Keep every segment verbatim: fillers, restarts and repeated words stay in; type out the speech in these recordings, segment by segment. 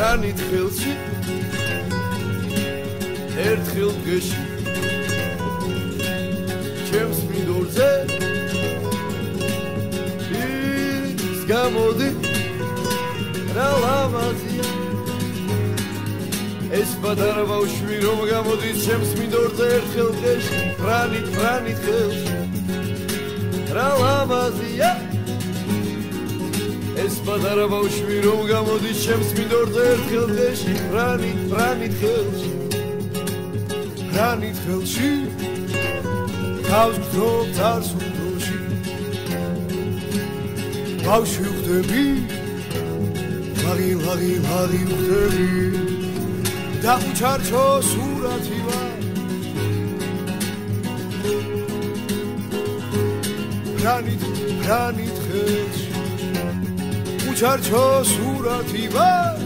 რანით ხელში ერთხელ დღეში ჩემს მინდორზე ის გამოდი რა ლამაზია ეს პატარა ბავშვი რომ გამოდის ჩემს მინდორზე ერთხელ დღეში რანით რანით ხელში რა ლამაზია ეს პატარა ბავშვი რომ გამოდის ჩემს მინდორზე ერთხელ დღეში რანით რანით ხელში რანით ხელში თავს გძნობ წარსულ დროში ბავშვი ვხდები ლაღი ლაღი ლაღი ვხდები და უჩარჩო სურათი ვარ რანით რანით ხელში უჩარჩო სურათი ვარ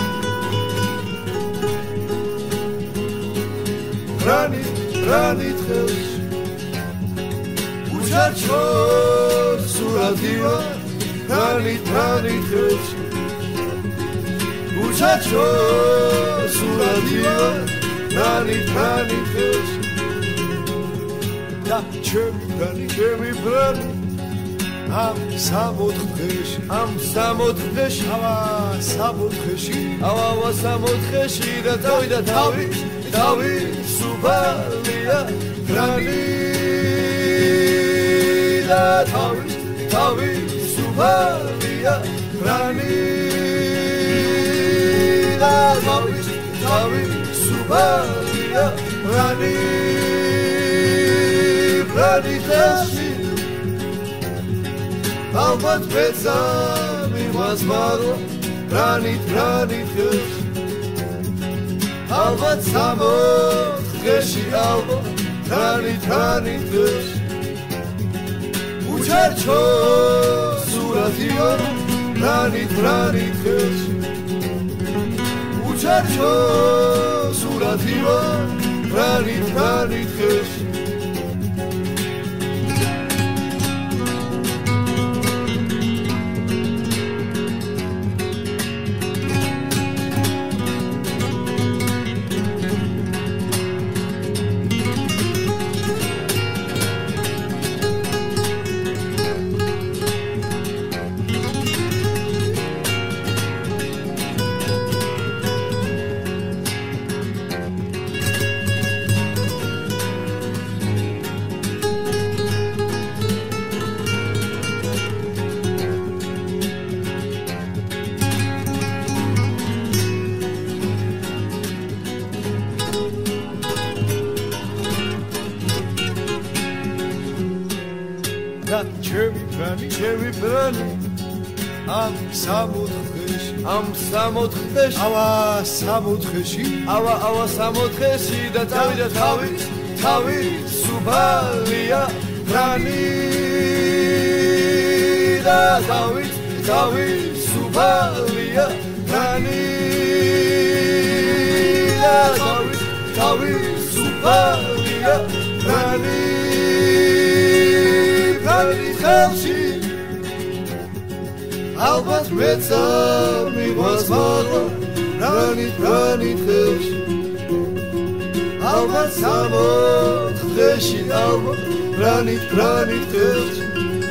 რანით რანით ხელში უჩარჩო სურათი ვარ რანით რანით ხელში უჩარჩო სურათი ვარ რანით რანით ხელში და ჩემი პრანი ჩემი პრანი ამ სამოთხეში ამ სამოთხეში ავა სამოთხეში ავა ავა სამოთხეში და თავი და თავი თავი სუბალია გრანი და თავი თავი სუბალია გრანი და თავი თავი სუბალია გრანი გრანი ხელში ალბათ მეცა მიყვანს მაღლა რანით რანით ხელში ალბათ სამოთხეში ალბათ რანით რანით ხელში უჩარჩო სურათი ვარ რანით რანით ხელში უჩარჩო სურათი ვარ რანით რანით ხელში ჩემი პრანი ჩემი პრანი ამ სამოთხეში ამ სამოთხეში ავა სამოთხეში ავა ავა სამოთხეში და თავი და თავი თავი სუბალია პრანი და თავი თავი სუბალია პრანი და თავი თავი სუბალია პრანი ხელში ალბათ მეცა მიყვანს მაღლა რანით რანით ხელში ალბათ სამოთხეში ალბათ რანით რანით ხელში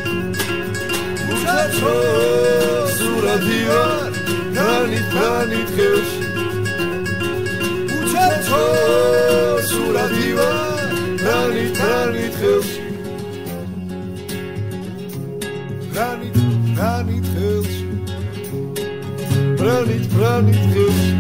უჩარჩო სურათი ვარ რანით რანით ხელში უჩარჩო სურათი ვარ რანით რანით ხელში Granit, granit hills. Granit, granit hills.